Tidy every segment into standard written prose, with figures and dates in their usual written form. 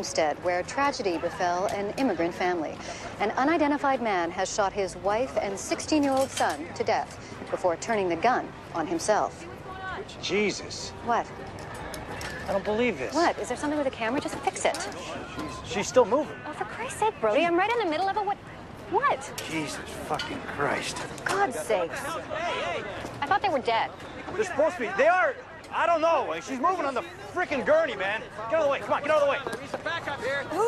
Homestead, where tragedy befell an immigrant family. An unidentified man has shot his wife and 16-year-old son to death before turning the gun on himself. Jesus. What? I don't believe this. What? Is there something with the camera? Just fix it. She's still moving. Oh, for Christ's sake, Brody, I'm right in the middle of it. What? Jesus fucking Christ. For God's sakes. I thought they were dead. They're supposed to be. They are. I don't know. She's moving on the frickin' gurney, man. Get out of the way. Come on, get out of the way. There's a backup here. Get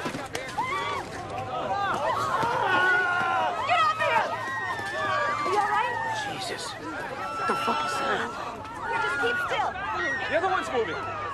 off here! You all right? Jesus. What the fuck is that? Just keep still. The other one's moving.